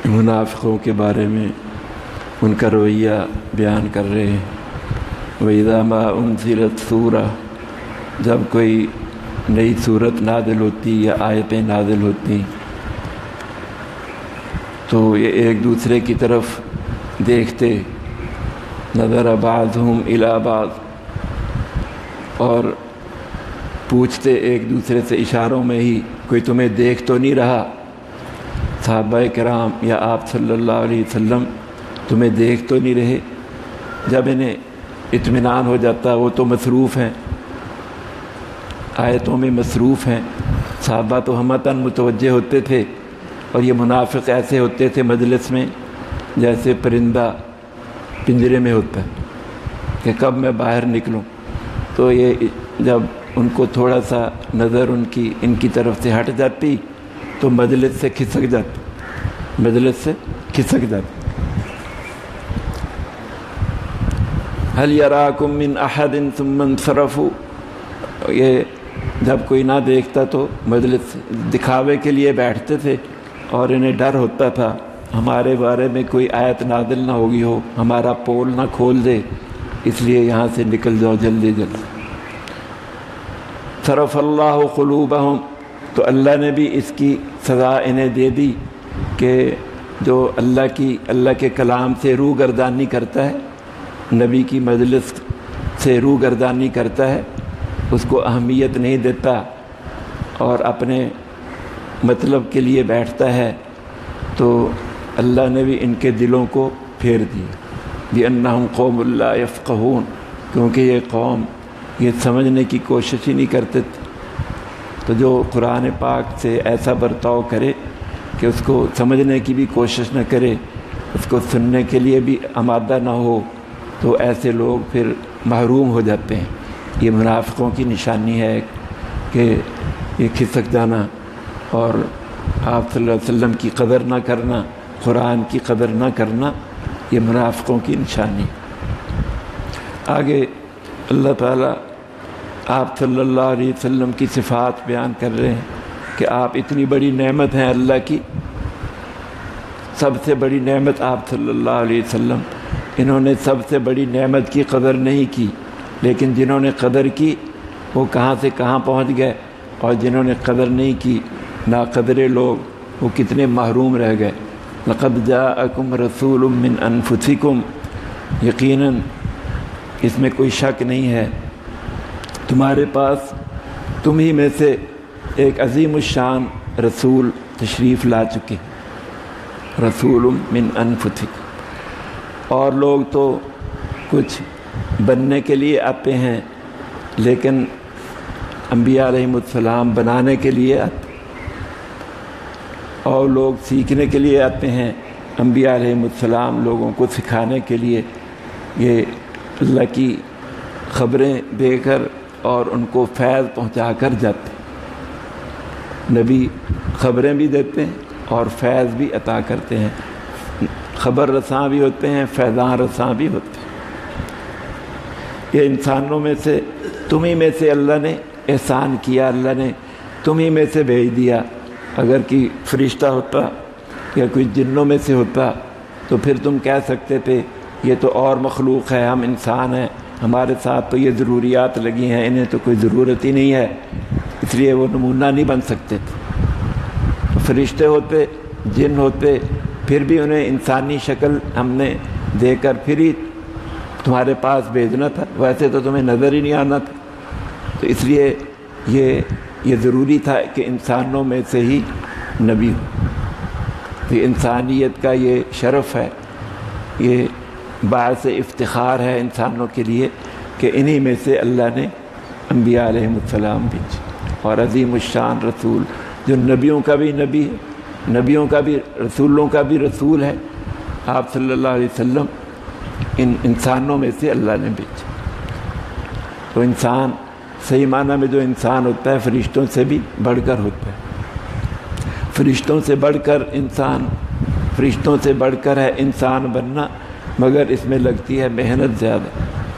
منافقوں کے بارے میں ان کا رویہ بیان کر رہے ہیں۔ وَإِذَا مَا أُنزِلَتْ سورہ، جب کوئی نئی صورت نازل ہوتی یا آیتیں نازل ہوتی تو یہ ایک دوسرے کی طرف دیکھتے، نظر بعضهم الی بعض، اور پوچھتے ایک دوسرے سے اشاروں میں ہی، کوئی تمہیں دیکھ تو نہیں رہا؟ صحابہ کرام یا آپ صلی اللہ علیہ وسلم تمہیں دیکھ تو نہیں رہے؟ جب انہیں اطمینان ہو جاتا، وہ تو مصروف ہیں، آیتوں میں مصروف ہیں۔ صحابہ تو ہمتاً متوجہ ہوتے تھے، اور یہ منافق ایسے ہوتے تھے مجلس میں جیسے پرندہ پنجرے میں ہوتا ہے کہ کب میں باہر نکلوں۔ تو یہ جب ان کو تھوڑا سا نظر ان کی طرف سے ہٹ جاتی تو مجلس سے کھسک جاتی۔ هل یراکم من احد ثم انصرفوا، یہ جب کوئی نہ دیکھتا تو مجلس دکھاوے کے لیے بیٹھتے تھے، اور انہیں ڈر ہوتا تھا ہمارے بارے میں کوئی آیت نازل نہ ہوگی ہو، ہمارا پول نہ کھول دے، اس لیے یہاں سے نکل جاؤ جلدی جلدی۔ صرف اللہ قلوبہم، تو اللہ نے بھی اس کی سزا انہیں دے دی کہ جو اللہ کے کلام سے روگردانی کرتا ہے، نبی کی مجلس سے روگردانی کرتا ہے، اس کو اہمیت نہیں دیتا اور اپنے مطلب کے لیے بیٹھتا ہے، تو اللہ نے بھی ان کے دلوں کو پھیر دیا۔ بِأَنَّهُمْ قَوْمٌ لَا يَفْقَهُونَ، کیونکہ یہ قوم یہ سمجھنے کی کوشش ہی نہیں کرتے تھے۔ تو جو قرآن پاک سے ایسا برتاؤ کرے کہ اس کو سمجھنے کی بھی کوشش نہ کرے، اس کو سننے کے لیے بھی آمادہ نہ ہو، تو ایسے لوگ پھر محروم ہو جاتے ہیں۔ یہ منافقوں کی نشانی ہے کہ یہ کھسک جانا اور آپ صلی اللہ علیہ وسلم کی قدر نہ کرنا، قرآن کی قدر نہ کرنا، یہ منافقوں کی نشانی۔ آگے اللہ تعالیٰ آپ صلی اللہ علیہ وسلم کی صفات بیان کر رہے ہیں کہ آپ اتنی بڑی نعمت ہیں اللہ کی، سب سے بڑی نعمت آپ صلی اللہ علیہ وسلم، انہوں نے سب سے بڑی نعمت کی قدر نہیں کی، لیکن جنہوں نے قدر کی وہ کہاں سے کہاں پہنچ گئے، اور جنہوں نے قدر نہیں کی، ناقدرے لوگ، وہ کتنے محروم رہ گئے۔ لقد جاءکم رسول من انفسکم، یقیناً اس میں کوئی شک نہیں ہے، تمہارے پاس تم ہی میں سے ایک عظیم الشان رسول تشریف لا چکے، رسول من انفسکم۔ اور لوگ تو کچھ بننے کے لیے آتے ہیں، لیکن انبیاء علیہم السلام بنانے کے لیے آتے، اور لوگ سیکھنے کے لیے آتے ہیں، انبیاء علیہم السلام لوگوں کو سکھانے کے لیے، یہ اللہ کی خبریں دے کر اور ان کو فیض پہنچا کر جاتے ہیں۔ نبی خبریں بھی دیتے ہیں اور فیض بھی عطا کرتے ہیں، خبر رساں بھی ہوتے ہیں، فیضاں رساں بھی ہوتے ہیں۔ یہ انسانوں میں سے تمہیں میں سے اللہ نے احسان کیا، اللہ نے تمہیں میں سے بھیج دیا۔ اگر کوئی فرشتہ ہوتا یا کوئی جنوں میں سے ہوتا تو پھر تم کہہ سکتے تھے یہ تو اور مخلوق ہے، ہم انسان ہیں، ہمارے ساتھ تو یہ ضروریات لگی ہیں، انہیں تو کوئی ضرورت ہی نہیں ہے، اس لیے وہ نمونہ نہیں بن سکتے تھے۔ فرشتے ہوتے، جن ہوتے، پھر بھی انہیں انسانی شکل ہم نے دے کر پھر ہی تمہارے پاس بھیجنا تھا، ویسے تو تمہیں نظر ہی نہیں آنا تھا۔ تو اس لیے یہ ضروری تھا کہ انسانوں میں سے ہی نبی ہو۔ یہ انسانیت کا یہ شرف ہے، یہ باعث افتخار ہے انسانوں کے لیے کہ انہی میں سے اللہ نے انبیاء علیہم السلام بھیجے، اور عظیم الشان رسول جو نبیوں کا بھی نبی ہے، نبیوں کا بھی، رسولوں کا بھی رسول ہے، آپ صلی اللہ علیہ وسلم ان انسانوں میں سے اللہ نے بھیجا۔ تو انسان صحیح معنی میں جو انسان ہوتا ہے فرشتوں سے بھی بڑھ کر ہوتا ہے، فرشتوں سے بڑھ کر انسان، فرشتوں سے بڑھ کر ہے انسان بننا، مگر اس میں لگتی ہے محنت زیادہ۔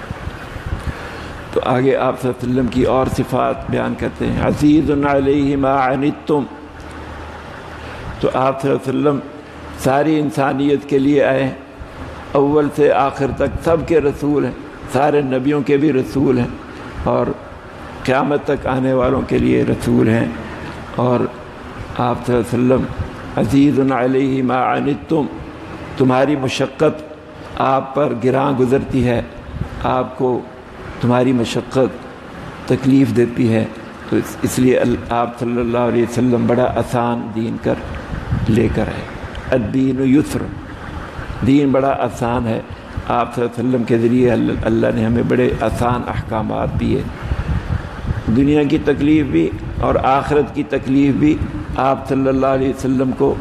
تو آگے آپ صلی اللہ علیہ وسلم کی اور صفات بیان کرتے ہیں، عزیز علیہ ما عنتم، تو آپ صلی اللہ علیہ وسلم ساری انسانیت کے لیے آئے ہیں، اول سے آخر تک سب کے رسول ہیں، سارے نبیوں کے بھی رسول ہیں اور قیامت تک آنے والوں کے لیے رسول ہیں۔ اور آپ صلی اللہ علیہ وسلم عزیز علیہ ما عنتم، تمہاری مشقت آپ پر گراں گزرتی ہے، آپ کو تمہاری مشقت تکلیف دیتی ہے، تو اس لیے آپ صلی اللہ علیہ وسلم بڑا آسان دین لے کر آئے۔ الدین یسر، دین بڑا آسان ہے۔ آپ صلی اللہ علیہ وسلم کے ذریعے اللہ نے ہمیں بڑے آسان احکامات دیے، دنیا کی تکلیف بھی اور آخرت کی تکلیف بھی آپ صلی اللہ علیہ وسلم کو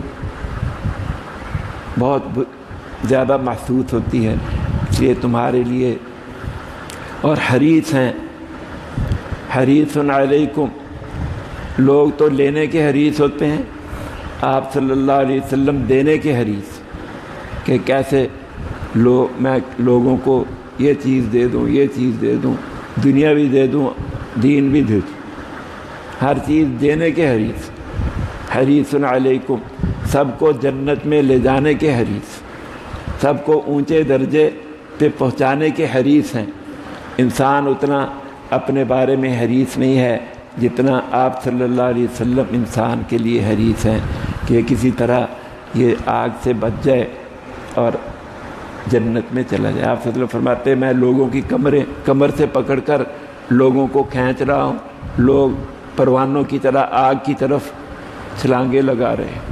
بہت زیادہ محسوس ہوتی ہے، اس لیے تمہارے لیے اور حریص ہیں، حریص علیکم، لوگ تو لینے کے حریص ہوتے ہیں، آپ صلی اللہ علیہ وسلم دینے کے حریص، کہ کیسے میں لوگوں کو یہ چیز دے دوں، یہ چیز دے دوں، دنیا بھی دے دوں، دین بھی دے دوں، ہر چیز دینے کے حریص، حریص علیکم، سب کو جنت میں لے جانے کے حریص، سب کو اونچے درجے پہ پہنچانے کے حریص ہیں۔ انسان اتنا اپنے بارے میں حریص نہیں ہے جتنا آپ صلی اللہ علیہ وسلم انسان کے لیے حریص ہیں کہ کسی طرح یہ آگ سے بچ جائے اور جنت میں چلا جائے۔ آپ صلی اللہ علیہ وسلم فرماتے ہیں میں لوگوں کی کمر سے پکڑ کر لوگوں کو کھینچ رہا ہوں، لوگ پروانوں کی طرح آگ کی طرف چھلانگیں لگا رہے ہیں۔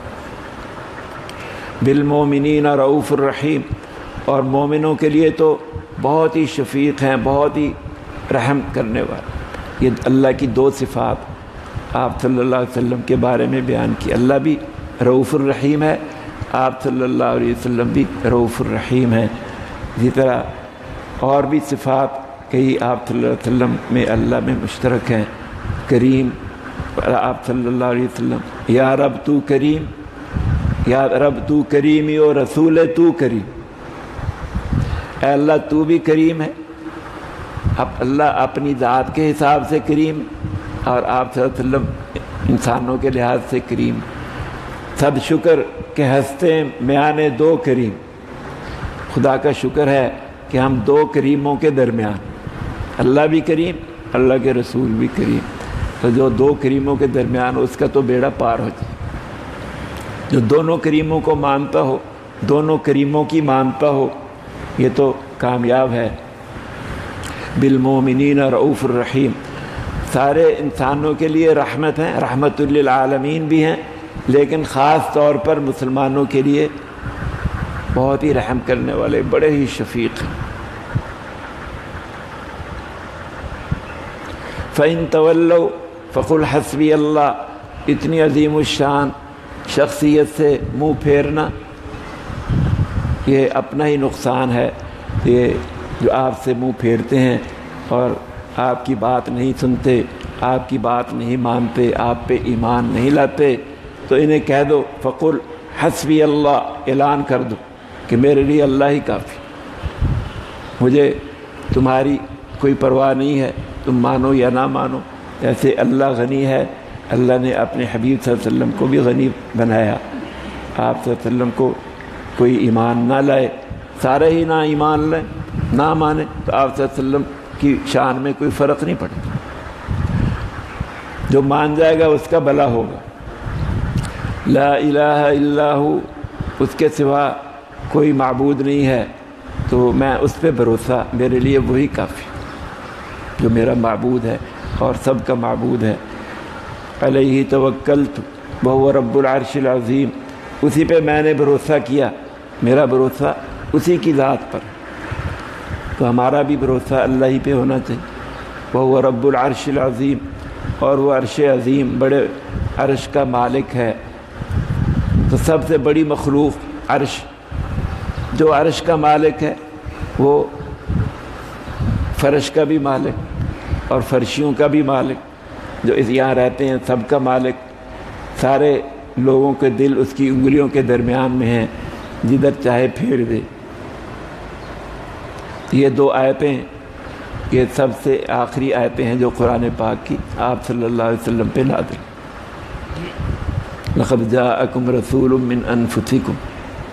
بالمومنین رؤوف الرحیم، اور مومنوں کے لیے تو بہت ہی شفیق ہیں، بہت ہی رحم کرنے والے۔ یہ اللہ کی دو صفات آپ صلی اللہ علیہ وسلم کے بارے میں بیان کی، اللہ بھی رؤوف الرحیم ہے، آپ صلی اللہ علیہ وسلم بھی رؤوف الرحیم ہیں۔ اسی طرح اور بھی صفات کئی آپ صلی اللہ علیہ وسلم میں اللہ میں مشترک ہیں۔ کریم، آپ صلی اللہ علیہ وسلم یا رب تو کریم، یا رب تو کریمی و رسول تو کریم، اے اللہ تو بھی کریم ہے، اب اللہ اپنی ذات کے حساب سے کریم اور آپ صلی اللہ علیہ وسلم انسانوں کے لحاظ سے کریم۔ صد شکر کہ ہنستے میانے دو کریم، خدا کا شکر ہے کہ ہم دو کریموں کے درمیان، اللہ بھی کریم، اللہ کے رسول بھی کریم، تو جو دو کریموں کے درمیان ہو اس کا تو بیڑا پار ہو جائے۔ جو دونوں کریموں کو مانتا ہو، دونوں کریموں کی مانتا ہو، یہ تو کامیاب ہے۔ بالمومنین رؤوف الرحیم، سارے انسانوں کے لیے رحمت ہیں، رحمت للعالمین بھی ہیں، لیکن خاص طور پر مسلمانوں کے لیے بہت ہی رحم کرنے والے، بڑے ہی شفیق ہیں۔ فَإِن تَوَلَّوْا فَقُلْ حَسْبِيَ اللَّهُ، اتنی عظیم الشان شخصیت سے منہ پھیرنا یہ اپنا ہی نقصان ہے۔ یہ جو آپ سے منہ پھیرتے ہیں اور آپ کی بات نہیں سنتے، آپ کی بات نہیں مانتے، آپ پہ ایمان نہیں لاتے، تو انہیں کہہ دو فقل حسبی اللہ، اعلان کر دو کہ میرے لیے اللہ ہی کافی، مجھے تمہاری کوئی پرواہ نہیں ہے، تم مانو یا نہ مانو۔ جیسے اللہ غنی ہے، اللہ نے اپنے حبیب صلی اللہ علیہ وسلم کو بھی غنی بنایا، آپ صلی اللہ علیہ وسلم کو کوئی ایمان نہ لائے، سارے ہی نہ ایمان لائیں، نہ مانے، تو آپ صلی اللہ علیہ وسلم کی شان میں کوئی فرق نہیں پڑے گا۔ جو مان جائے گا اس کا بھلا ہوگا۔ لا الہ الا ہو، اس کے سوا کوئی معبود نہیں ہے، تو میں اس پہ بھروسہ، میرے لیے وہی کافی جو میرا معبود ہے اور سب کا معبود ہے۔ علیہ توکلت وہو رب العرش العظیم، اسی پہ میں نے بھروسہ کیا، میرا بھروسہ اسی کی ذات پر، تو ہمارا بھی بھروسہ اللہ ہی پہ ہونا چاہیے۔ وہو رب العرش العظیم، اور وہ عرش عظیم، بڑے عرش کا مالک ہے۔ تو سب سے بڑی مخلوق عرش، جو عرش کا مالک ہے وہ فرش کا بھی مالک اور فرشیوں کا بھی مالک، جو اس یہاں رہتے ہیں سب کا مالک، سارے لوگوں کے دل اس کی انگلیوں کے درمیان میں ہیں، جدھر چاہے پھیر دے۔ یہ دو آیتیں یہ سب سے آخری آیتیں ہیں جو قرآن پاک کی آپ صلی اللہ علیہ وسلم پہ نازل۔ لقد جاءکم رسول من انفسکم،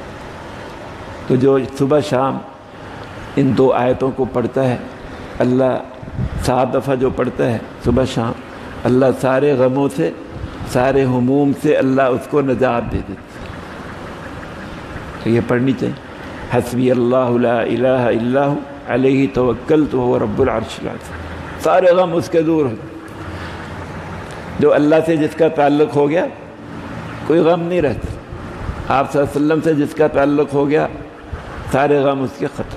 تو جو صبح شام ان 2 آیتوں کو پڑھتا ہے، اللہ 7 دفعہ جو پڑھتا ہے صبح شام، اللہ سارے غموں سے، سارے ہموم سے اللہ اس کو نجات دے دیتا ہے۔ تو یہ پڑھنی چاہیے، حسبی اللہ لا الہ الا ہو علیہ توکلت وہو رب العرش العظیم، سارے غم اس کے دور ہو۔ جو اللہ سے جس کا تعلق ہو گیا کوئی غم نہیں رہتا، آپ صلی اللہ علیہ وسلم سے جس کا تعلق ہو گیا سارے غم اس کے ختم۔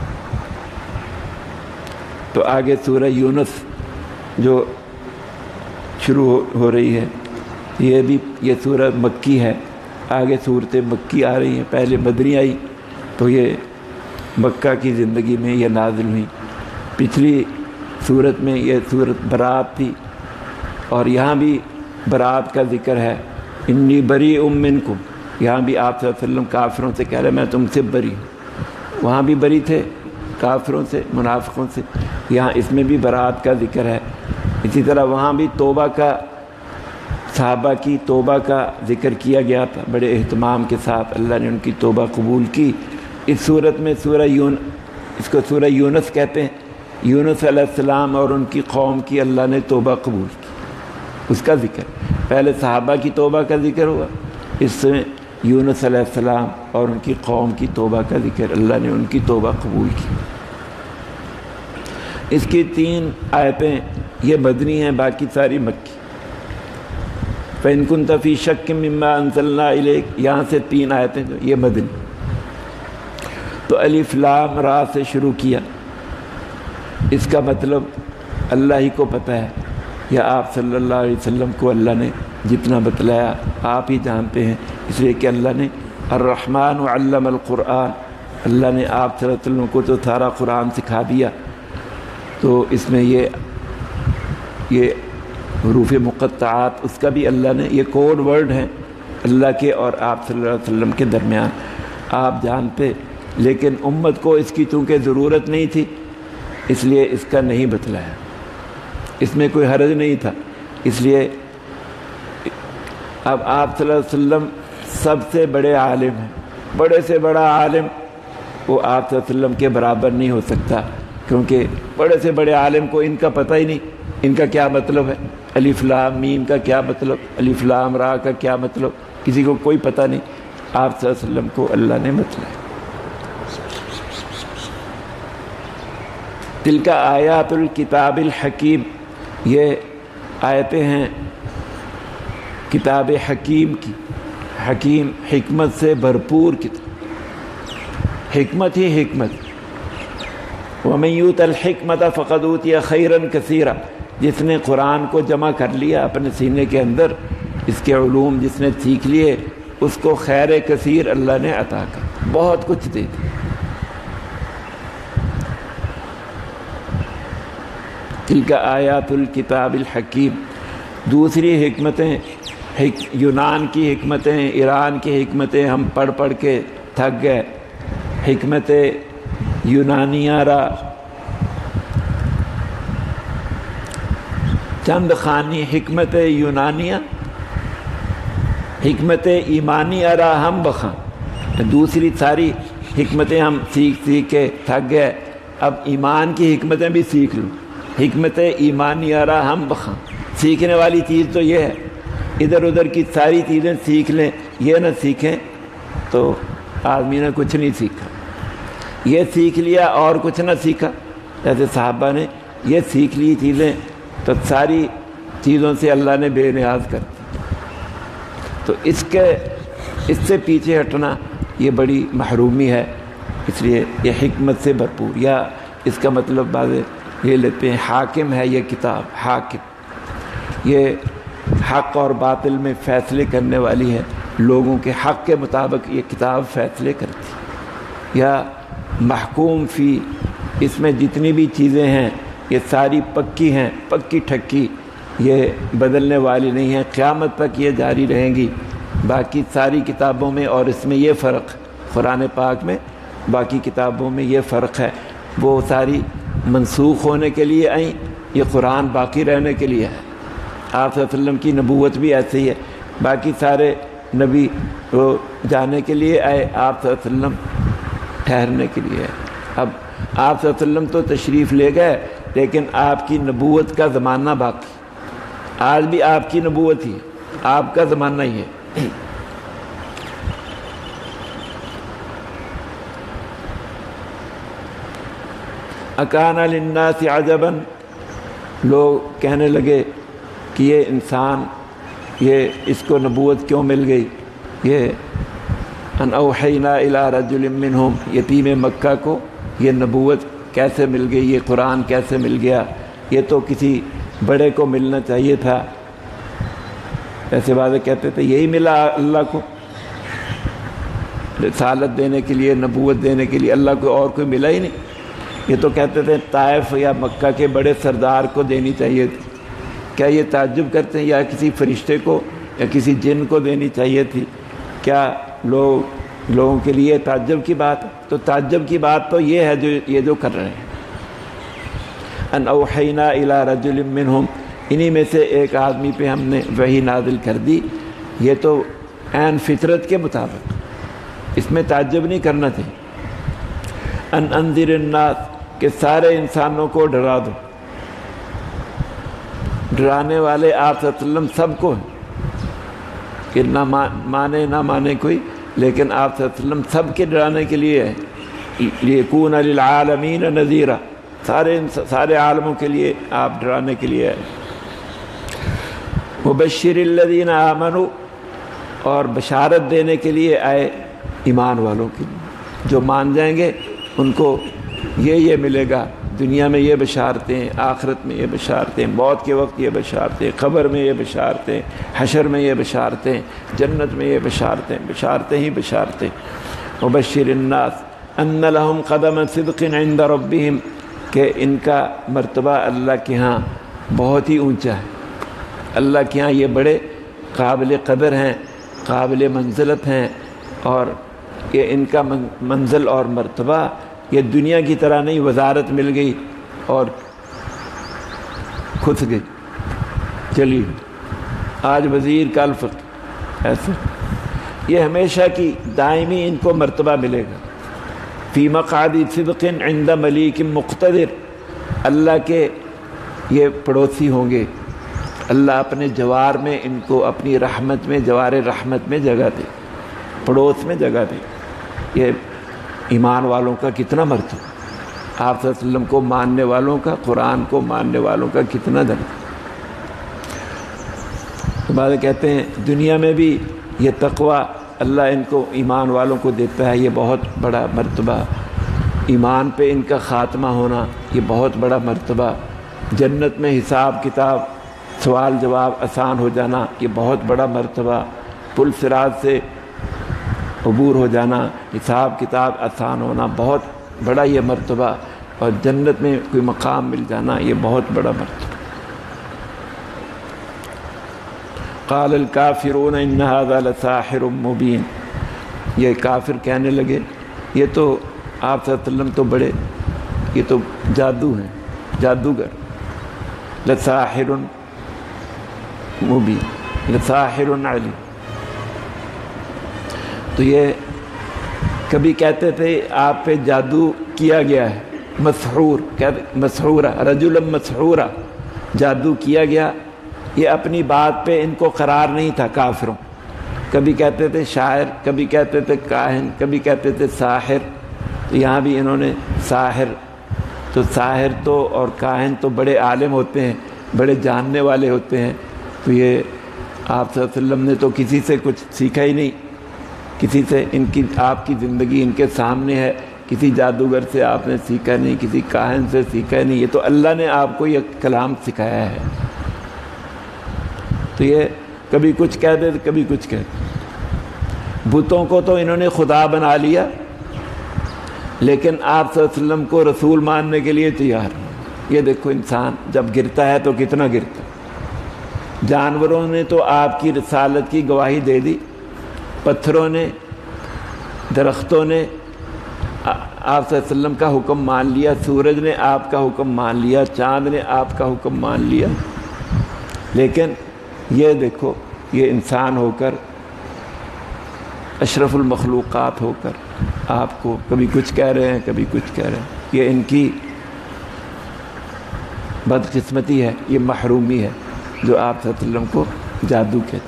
تو آگے سورہ یونس جو شروع ہو رہی ہے، یہ سورہ مکی ہے، آگے صورتیں مکی آ رہی ہیں، پہلے مدنی آئی تو یہ مکہ کی زندگی میں یہ نازل ہوئی۔ پچھلی صورت میں یہ صورت برات تھی، اور یہاں بھی برات کا ذکر ہے، انی بریء منکم، یہاں بھی آپ صلی اللہ علیہ وسلم کافروں سے کہہ رہے میں تم سے بری ہوں، وہاں بھی بری تھے کافروں سے، منافقوں سے، یہاں اس میں بھی برات کا ذکر ہے۔ اسی طرح وہاں بھی توبہ کا، صحابہ کی توبہ کا ذکر کیا گیا تھا، بڑے اہتمام کے ساتھ اللہ نے ان کی توبہ قبول کی۔ اس صورت میں اس کو سورہ یونس کہتے ہیں، یونس علیہ السلام اور ان کی قوم کی اللہ نے توبہ قبول کی، اس کا ذکر۔ پہلے صحابہ کی توبہ کا ذکر ہوا، اس میں یونس علیہ السلام اور ان کی قوم کی توبہ کا ذکر، اللہ نے ان کی توبہ قبول کی۔ اس کی 3 آیتیں یہ مدنی ہیں، باقی ساری مکی۔ فَإِن كُنتَ فِي شَكٍّ مِّمَّا أَنزَلْنَا إِلَيْكَ، یہاں سے 3 آیتیں جو یہ مدنی۔ تو الف لام را سے شروع کیا، اس کا مطلب اللہ ہی کو پتہ ہے، یا آپ صلی اللہ علیہ وسلم کو اللہ نے جتنا بتلایا آپ ہی جانتے ہیں، اس لیے کہ اللہ نے الرحمن علم القرآن، اللہ نے آپ صلی اللہ علیہ وسلم کو تو سارا قرآن سکھا دیا۔ تو اس میں یہ حروف مقطعات، اس کا بھی اللہ نے، یہ کوڈ ورڈ ہیں اللہ کے اور آپ صلی اللہ علیہ وسلم کے درمیان، آپ جانتے، لیکن امت کو اس کی چونکہ ضرورت نہیں تھی اس لیے اس کا نہیں بتلایا، اس میں کوئی حرج نہیں تھا۔ اس لیے اب آپ صلی اللہ علیہ وسلم سب سے بڑے عالم ہیں، بڑے سے بڑا عالم وہ آپ صلی اللہ علیہ وسلم کے برابر نہیں ہو سکتا، کیونکہ بڑے سے بڑے عالم کو ان کا پتہ ہی نہیں، ان کا کیا مطلب ہے، الف لام میم کا کیا مطلب، الف لام را کا کیا مطلب، کسی کو کوئی پتہ نہیں، آپ صلی اللہ علیہ وسلم کو اللہ نے بتلایا۔ تلک آیات الکتاب الحکیم، یہ آیتیں ہیں کتاب حکیم کی، حکیم حکمت سے بھرپور کتاب، حکمت ہی حکمت۔ وَمَن يُؤْتَ الْحِكْمَةَ فَقَدْ أُوتِيَ خَيْرًا كَثِيرًا، جس نے قرآن کو جمع کر لیا اپنے سینے کے اندر، اس کے علوم جس نے سیکھ لیے، اس کو خیر کثیر اللہ نے عطا کر، بہت کچھ دے دیا۔ تلک آیات الکتاب الحکیم۔ دوسری حکمتیں، یونان کی حکمتیں، ایران کی حکمتیں ہم پڑھ پڑھ کے تھک گئے، حکمت یونانیہ را چند خانی، حکمت یونانیہ، حکمت ایمانی را ہم بخاں، دوسری ساری حکمتیں ہم سیکھ کے تھک گئے، اب ایمان کی حکمتیں بھی سیکھ لوں، حکمت ایمانی را ہم بخاں۔ سیکھنے والی چیز تو یہ ہے، ادھر ادھر کی ساری چیزیں سیکھ لیں، یہ نہ سیکھیں تو آدمی نے کچھ نہیں سیکھا، یہ سیکھ لیا اور کچھ نہ سیکھا، جیسے صحابہ نے یہ سیکھ لی چیزیں تو ساری چیزوں سے اللہ نے بے نیاز کر دی۔ تو اس سے پیچھے ہٹنا یہ بڑی محرومی ہے، اس لیے یہ حکمت سے بھرپور، یا اس کا مطلب بعض یہ لیتے ہیں حاکم ہے یہ کتاب، حاکم، یہ حق اور باطل میں فیصلے کرنے والی ہے، لوگوں کے حق کے مطابق یہ کتاب فیصلے کرتی، یا محکوم فی، اس میں جتنی بھی چیزیں ہیں یہ ساری پکی ہیں، پکی ٹھکی، یہ بدلنے والی نہیں ہیں، قیامت تک یہ جاری رہیں گی۔ باقی ساری کتابوں میں اور اس میں یہ فرق، قرآن پاک میں باقی کتابوں میں یہ فرق ہے، وہ ساری منسوخ ہونے کے لیے آئیں، یہ قرآن باقی رہنے کے لیے ہے۔ آپ صلی اللہ علیہ وسلم کی نبوت بھی ایسے ہی ہے، باقی سارے نبی وہ جانے کے لیے آئے، آپ صلی اللہ علیہ وسلم ٹھہرنے کے لیے ہے۔ اب آپ صلی اللہ علیہ وسلم تو تشریف لے گئے، لیکن آپ کی نبوت کا زمانہ باقی، آج بھی آپ کی نبوت ہی، آپ کا زمانہ ہی ہے۔ اکان للناس عجبا، لوگ کہنے لگے کہ یہ انسان، یہ اس کو نبوت کیوں مل گئی؟ یہ ان اوحینا الی رجل منہم، یتیم مکہ کو یہ نبوت کیسے مل گئی، یہ قرآن کیسے مل گیا؟ یہ تو کسی بڑے کو ملنا چاہیے تھا۔ ایسے باتیں کہتے تھے یہی ملا اللہ کو، رسالت دینے کے لیے، نبوت دینے کے لیے اللہ کو اور کوئی ملا ہی نہیں۔ یہ تو کہتے تھے طائف یا مکہ کے بڑے سردار کو دینی چاہیے تھی۔ کیا یہ تعجب کرتے ہیں یا کسی فرشتے کو یا کسی جن کو دینی چاہیے تھی؟ کیا لوگوں کے لیے تعجب کی بات ہے؟ تو تعجب کی بات تو یہ ہے جو کر رہے ہیں۔ ان اوحینا الی رجل منہم، انہی میں سے ایک آدمی پہ ہم نے وحی نازل کر دی۔ یہ تو عین فطرت کے مطابق، اس میں تعجب نہیں کرنا چاہیے۔ ان انذر الناس، کہ سارے انسانوں کو ڈرا دو۔ ڈرانے والے آپ صلی اللہ علیہ وسلم سب کو ہیں، کہ نہ مانے کوئی، لیکن آپ صلی اللہ علیہ وسلم سب کے ڈرانے کے لیے ہے۔ لیکون للعالمین نذیرا، سارے عالموں کے لیے آپ ڈرانے کے لیے ہے۔ مبشر الذین آمنوا، اور بشارت دینے کے لیے آئے ایمان والوں کے لیے، جو مان جائیں گے ان کو یہ ملے گا، دنیا میں یہ بشارتیں، آخرت میں یہ بشارتیں، موت کے وقت یہ بشارتیں، قبر میں یہ بشارتیں، حشر میں یہ بشارتیں، جنت میں یہ بشارتیں، بشارتیں ہی بشارتیں۔ وبشر الناس ان لہم قدم صدق عند ربہم، کہ ان کا مرتبہ اللہ کے ہاں بہت ہی اونچا ہے، اللہ کے ہاں یہ بڑے قابل قدر ہیں، قابل منزلت ہیں، اور یہ ان کا منزل اور مرتبہ یہ دنیا کی طرح نہیں وزارت مل گئی اور کھس گئی چلی، آج وزیر کل فقیر، ایسے یہ ہمیشہ کی دائمی ان کو مرتبہ ملے گا۔ فی مقعد صدق عند ملیک مقتدر، اللہ کے یہ پڑوسی ہوں گے، اللہ اپنے جوار میں ان کو اپنی رحمت میں، جوار رحمت میں جگہ دے، پڑوس میں جگہ دے۔ یہ ایمان والوں کا کتنا مرتبہ، آپ صلی اللہ علیہ وسلم کو ماننے والوں کا، قرآن کو ماننے والوں کا کتنا درجہ۔ تو بعد کہتے ہیں دنیا میں بھی یہ تقوی اللہ ان کو، ایمان والوں کو دیتا ہے، یہ بہت بڑا مرتبہ۔ ایمان پہ ان کا خاتمہ ہونا یہ بہت بڑا مرتبہ۔ جنت میں حساب کتاب، سوال جواب آسان ہو جانا یہ بہت بڑا مرتبہ۔ پل صراط سے عبور ہو جانا، حساب کتاب آسان ہونا بہت بڑا یہ مرتبہ، اور جنت میں کوئی مقام مل جانا یہ بہت بڑا مرتبہ۔ قال الکافرون ان ھذا لساحر مبین، یہ کافر کہنے لگے یہ تو آپ صلی اللہ علیہ وسلم تو بڑے، یہ تو جادو ہیں، جادوگر۔ لساحر مبین، لساحر علیم، تو یہ کبھی کہتے تھے آپ پہ جادو کیا گیا ہے، مسحور، مسحورہ، رجل مسحورہ، جادو کیا گیا۔ یہ اپنی بات پہ ان کو قرار نہیں تھا کافروں، کبھی کہتے تھے شاعر، کبھی کہتے تھے کاہن، کبھی کہتے تھے ساحر، تو یہاں بھی انہوں نے ساحر، تو ساحر تو اور کاہن تو بڑے عالم ہوتے ہیں، بڑے جاننے والے ہوتے ہیں، تو یہ آپ صلی اللہ علیہ وسلم نے تو کسی سے کچھ سیکھا ہی نہیں، کسی سے، ان کی آپ کی زندگی ان کے سامنے ہے، کسی جادوگر سے آپ نے سیکھا نہیں، کسی کاہن سے سیکھا نہیں، یہ تو اللہ نے آپ کو یہ کلام سکھایا ہے۔ تو یہ کبھی کچھ کہہ دے کبھی کچھ کہہ دے۔ بتوں کو تو انہوں نے خدا بنا لیا، لیکن آپ صلی اللہ علیہ وسلم کو رسول ماننے کے لیے تیار۔ یہ دیکھو انسان جب گرتا ہے تو کتنا گرتا ہے۔ جانوروں نے تو آپ کی رسالت کی گواہی دے دی، پتھروں نے، درختوں نے آپ صلی اللہ علیہ وسلم کا حکم مان لیا، سورج نے آپ کا حکم مان لیا، چاند نے آپ کا حکم مان لیا، لیکن یہ دیکھو یہ انسان ہو کر اشرف المخلوقات ہو کر آپ کو کبھی کچھ کہہ رہے ہیں کبھی کچھ کہہ رہے ہیں. یہ ان کی بدقسمتی ہے، یہ محرومی ہے جو آپ صلی اللہ علیہ وسلم کو جادو کہتے.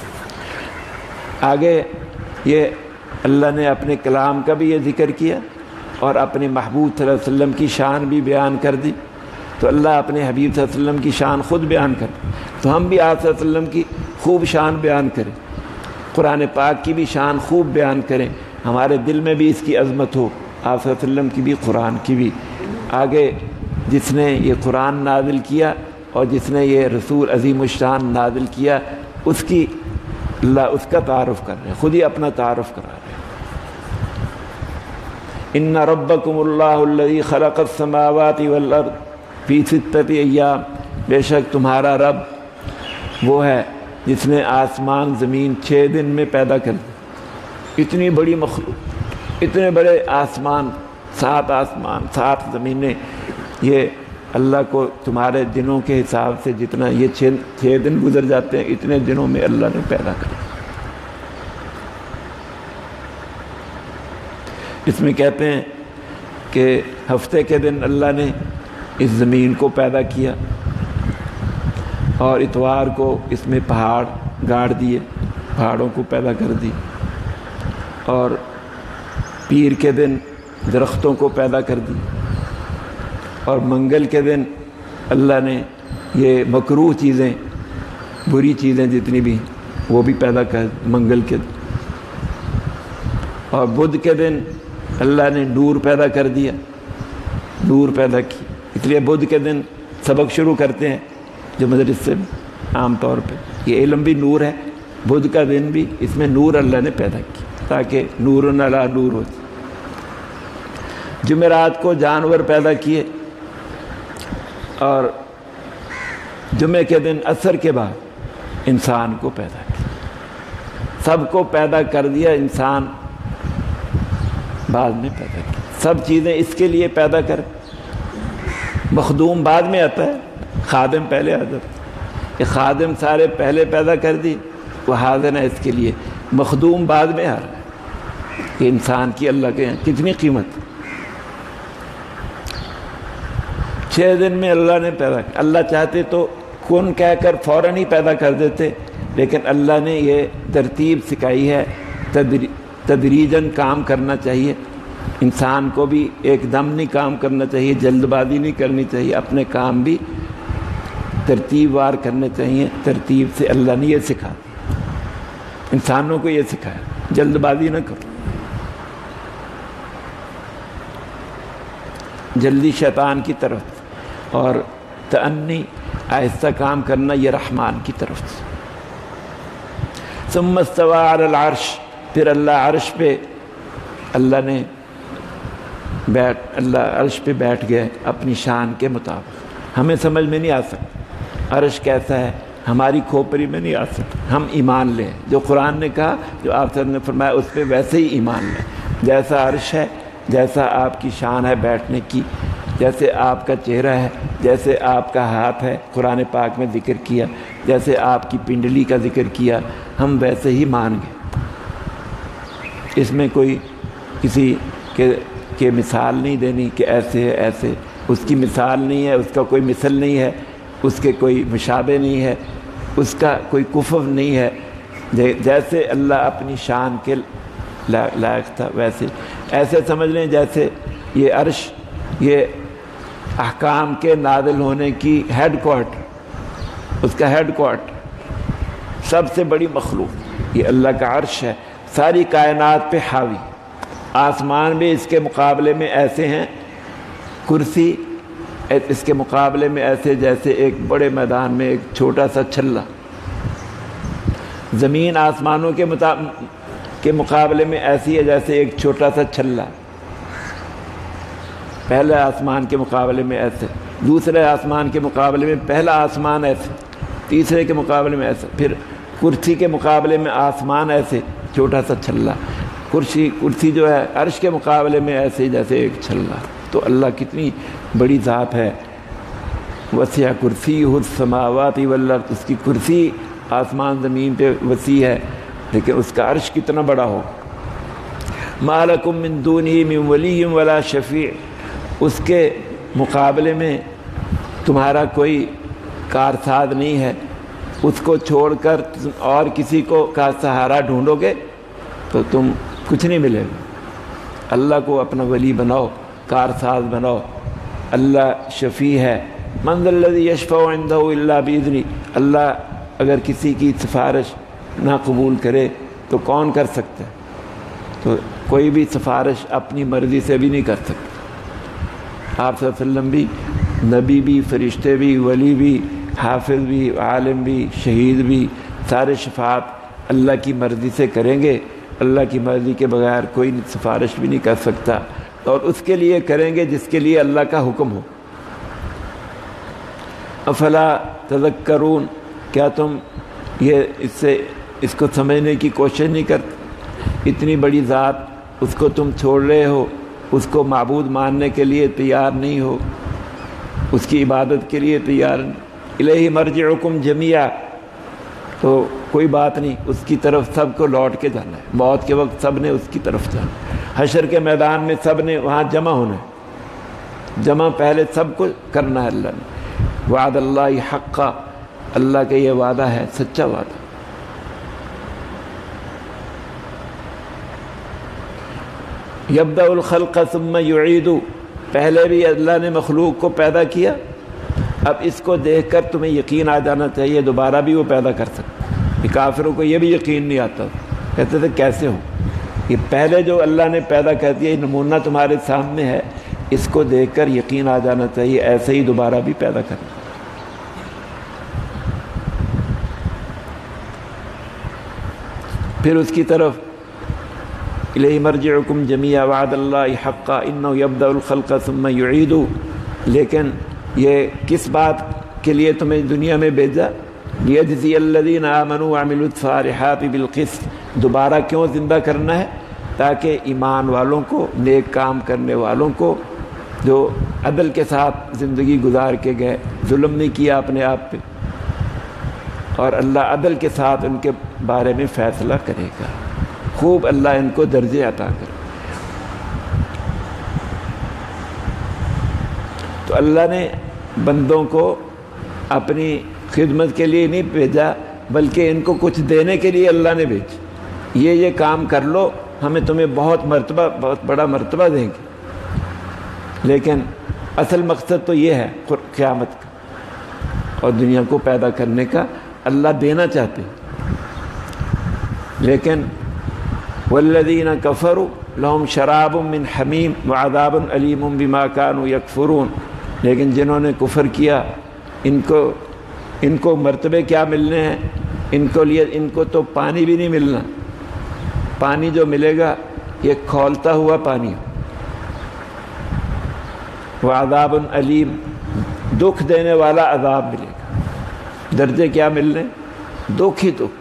آگے یہ اللہ نے اپنے کلام کا بھی یہ ذکر کیا اور اپنے محبوب صلی اللہ علیہ وسلم کی شان بھی بیان کر دی. تو اللہ اپنے حبیب صلی اللہ علیہ وسلم کی شان خود بیان کر، تو ہم بھی آپ صلی اللہ علیہ وسلم کی خوب شان بیان کریں، قرآن پاک کی بھی شان خوب بیان کریں، ہمارے دل میں بھی اس کی عظمت ہو، آپ صلی اللہ علیہ وسلم کی بھی قرآن کی بھی. آگے جس نے یہ قرآن نازل کیا اور جس نے یہ رسول عظیم الشان نازل کیا، اس کی اللہ اس کا تعارف کر رہے ہیں، خود ہی اپنا تعارف کرا رہے ہیں. ان ربکم اللہ الذی خلق السماوات والارض فی ستۃ ایام، بے شک تمہارا رب وہ ہے جس نے آسمان زمین 6 دن میں پیدا کر دی. اتنی بڑی مخلوق، اتنے بڑے آسمان، 7 آسمان 7 زمینیں، یہ اللہ کو تمہارے دنوں کے حساب سے جتنا یہ 6 دن گزر جاتے ہیں، اتنے دنوں میں اللہ نے پیدا کر. اس میں کہتے ہیں کہ ہفتے کے دن اللہ نے اس زمین کو پیدا کیا اور اتوار کو اس میں پہاڑ گاڑ دیے، پہاڑوں کو پیدا کر دی، اور پیر کے دن درختوں کو پیدا کر دی، اور منگل کے دن اللہ نے یہ مکروہ چیزیں، بری چیزیں جتنی بھی وہ بھی پیدا کر منگل کے دن، اور بدھ کے دن اللہ نے نور پیدا کر دیا، نور پیدا کی. اس لیے بدھ کے دن سبق شروع کرتے ہیں جو مدرسے میں عام طور پہ، یہ علم بھی نور ہے، بدھ کا دن بھی اس میں نور اللہ نے پیدا کی تاکہ نور علی نور ہو. جمعرات کو جانور پیدا کیے، اور جمعے کے دن عصر کے بعد انسان کو پیدا کیا. سب کو پیدا کر دیا، انسان بعد میں پیدا کیا. سب چیزیں اس کے لیے پیدا کر، مخدوم بعد میں آتا ہے، خادم پہلے آتا ہے. یہ خادم سارے پہلے پیدا کر دی، وہ حاضر ہے اس کے لیے، مخدوم بعد میں آ رہا ہے. کہ انسان کی اللہ کے یہاں کتنی قیمت. 6 دن میں اللہ نے پیدا کیا. اللہ چاہتے تو کن کہہ کر فوراً ہی پیدا کر دیتے، لیکن اللہ نے یہ ترتیب سکھائی ہے، تدریجاً کام کرنا چاہیے. انسان کو بھی ایک دم نہیں کام کرنا چاہیے، جلد بازی نہیں کرنی چاہیے، اپنے کام بھی ترتیب وار کرنے چاہیے. ترتیب سے اللہ نے یہ سکھا، انسانوں کو یہ سکھایا، جلد بازی نہ کرو. جلدی شیطان کی طرف، اور تأنی آہستہ کام کرنا یہ رحمان کی طرف سے. ثم استوى على العرش، پھر اللہ عرش پہ اللہ نے اللہ عرش پہ بیٹھ گئے اپنی شان کے مطابق. ہمیں سمجھ میں نہیں آ سکتا عرش کیسا ہے، ہماری کھوپڑی میں نہیں آ سکتا. ہم ایمان لیں جو قرآن نے کہا، جو آپ نے فرمایا، اس پہ ویسے ہی ایمان لیں. جیسا عرش ہے، جیسا آپ کی شان ہے بیٹھنے کی، جیسے آپ کا چہرہ ہے، جیسے آپ کا ہاتھ ہے، قرآن پاک میں ذکر کیا، جیسے آپ کی پنڈلی کا ذکر کیا، ہم ویسے ہی مان گئے. اس میں کوئی کسی کے مثال نہیں دینی کہ ایسے ہے ایسے. اس کی مثال نہیں ہے، اس کا کوئی مثل نہیں ہے، اس کے کوئی مشابہ نہیں ہے، اس کا کوئی کفو نہیں ہے. جیسے اللہ اپنی شان کے لائق تھا ویسے. ایسے سمجھ لیں جیسے یہ عرش، یہ احکام کے نازل ہونے کی ہیڈ کوارٹر، اس کا ہیڈ کوارٹر، سب سے بڑی مخلوق یہ اللہ کا عرش ہے، ساری کائنات پہ حاوی. آسمان بھی اس کے مقابلے میں ایسے ہیں، کرسی اس کے مقابلے میں ایسے جیسے ایک بڑے میدان میں ایک چھوٹا سا چھلا. زمین آسمانوں کے مقابلے میں ایسی ہے جیسے ایک چھوٹا سا چھلا. پہلے آسمان کے مقابلے میں ایسے، دوسرے آسمان کے مقابلے میں پہلا آسمان ایسے، تیسرے کے مقابلے میں ایسے، پھر کرسی کے مقابلے میں آسمان ایسے چھوٹا سا چھلا. کرسی جو ہے عرش کے مقابلے میں ایسے جیسے ایک چھلا. تو اللہ کتنی بڑی ذات ہے. وسع کرسیہ السماوات والارض، اس کی کرسی آسمان زمین پہ وسیع ہے. لیکن اس کا عرش کتنا بڑا ہو. ما لکم من دونہ من ولی ولا شفیع، اس کے مقابلے میں تمہارا کوئی کارساز نہیں ہے. اس کو چھوڑ کر اور کسی کو کا سہارا ڈھونڈو گے تو تم کچھ نہیں ملے گا. اللہ کو اپنا ولی بناؤ، کارساز بناؤ. اللہ شفیع ہے. من ذا الذی یشفع عندہ الا باذنہ، اللہ اگر کسی کی سفارش نہ قبول کرے تو کون کر سکتا ہے؟ تو کوئی بھی سفارش اپنی مرضی سے بھی نہیں کر سکتا. آپ صلی اللہ علیہ وسلم بھی، نبی بھی، فرشتے بھی، ولی بھی، حافظ بھی، عالم بھی، شہید بھی، سارے شفاعت اللہ کی مرضی سے کریں گے. اللہ کی مرضی کے بغیر کوئی سفارش بھی نہیں کر سکتا، اور اس کے لیے کریں گے جس کے لیے اللہ کا حکم ہو. افلا تذکرون، کیا تم اس کو سمجھنے کی کوشش نہیں کرتے؟ اتنی بڑی ذات، اس کو تم چھوڑ رہے ہو، اس کو معبود ماننے کے لیے تیار نہیں ہو، اس کی عبادت کے لیے تیار نہیں. الیہ مرجعکم جمیعا، تو کوئی بات نہیں، اس کی طرف سب کو لوٹ کے جانا ہے. موت کے وقت سب نے اس کی طرف جانا ہے. حشر کے میدان میں سب نے وہاں جمع ہونا ہے. جمع پہلے سب کو کرنا ہے. اللہ نے وعد اللہ حقا، اللہ کا یہ وعدہ ہے سچا وعدہ. یبدأ الخلق ثم یعید، پہلے بھی اللہ نے مخلوق کو پیدا کیا. اب اس کو دیکھ کر تمہیں یقین آ جانا چاہیے دوبارہ بھی وہ پیدا کر سکتا. کافروں کو یہ بھی یقین نہیں آتا، کہتے تھے کیسے ہو. یہ پہلے جو اللہ نے پیدا کر دیا، یہ نمونہ تمہارے سامنے ہے، اس کو دیکھ کر یقین آ جانا چاہیے ایسے ہی دوبارہ بھی پیدا کرنا. پھر اس کی طرف الیہ مرجعکم جمیعا وعد اللہ حقا انہ یبدأ الخلق ثم یعید. لیکن یہ کس بات کے لیے تمہیں دنیا میں بھیجا؟ لیجزی الذین آمنوا وعملوا الصالحات بالقسط، دوبارہ کیوں زندہ کرنا ہے؟ تاکہ ایمان والوں کو، نیک کام کرنے والوں کو، جو عدل کے ساتھ زندگی گزار کے گئے، ظلم نہیں کیا اپنے آپ پہ، اور اللہ عدل کے ساتھ ان کے بارے میں فیصلہ کرے گا. خوب اللہ ان کو درجے عطا کرے. تو اللہ نے بندوں کو اپنی خدمت کے لیے نہیں بھیجا، بلکہ ان کو کچھ دینے کے لیے اللہ نے بھیجا. یہ کام کر لو، ہمیں تمہیں بہت بڑا مرتبہ دیں گے. لیکن اصل مقصد تو یہ ہے قیامت کا اور دنیا کو پیدا کرنے کا. اللہ دینا چاہتے ہیں. لیکن والذین کفروا لہم شراب من حمیم وعذاب علیم بما کانوا یکفرون. لیکن جنہوں نے کفر کیا، ان کو مرتبے کیا ملنے ہیں؟ ان کو تو پانی بھی نہیں ملنا. پانی جو ملے گا یہ کھولتا ہوا پانی. وعذاب علیم، دکھ دینے والا عذاب ملے گا. درجے کیا ملنے؟ دکھ ہی دکھ.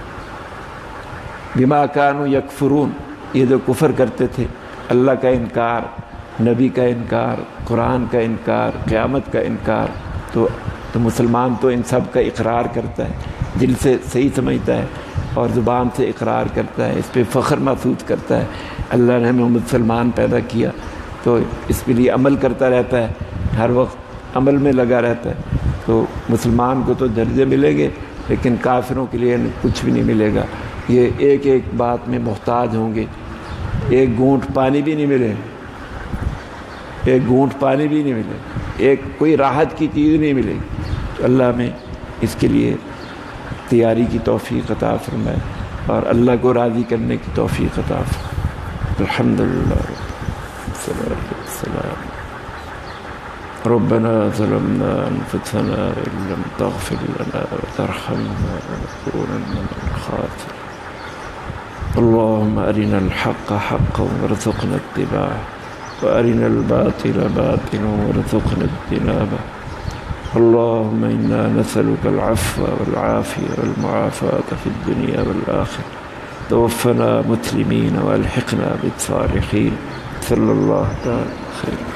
بما کانوا یکفرون، یہ جو کفر کرتے تھے، اللہ کا انکار، نبی کا انکار، قرآن کا انکار، قیامت کا انکار. تو مسلمان تو ان سب کا اقرار کرتا ہے، دل سے صحیح سمجھتا ہے اور زبان سے اقرار کرتا ہے، اس پہ فخر محسوس کرتا ہے. اللہ نے ہمیں مسلمان پیدا کیا تو اس کے لیے عمل کرتا رہتا ہے، ہر وقت عمل میں لگا رہتا ہے. تو مسلمان کو تو درجے ملیں گے، لیکن کافروں کے لیے کچھ بھی نہیں ملے گا. یہ ایک ایک بات میں محتاج ہوں گے. ایک گھونٹ پانی بھی نہیں ملے، ایک گھونٹ پانی بھی نہیں ملے، ایک کوئی راحت کی چیز نہیں ملے گی. تو اللہ میں اس کے لیے تیاری کی توفیق عطا فرمائے اور اللہ کو راضی کرنے کی توفیق عطا فرمائے. الحمدللہ والسلام. ربنا ظلمنا انفسنا وان لم تغفر لنا وترحمنا لنكونن من الخاسرين. اللهم ارنا الحق حقا وارزقنا اتباعه وارنا الباطل باطلا وارزقنا اجتنابه. اللهم انا نسألك العفو والعافية والمعافاة في الدنيا والآخرة. توفنا مسلمين والحقنا بالصالحين. صلى الله تعالى خير.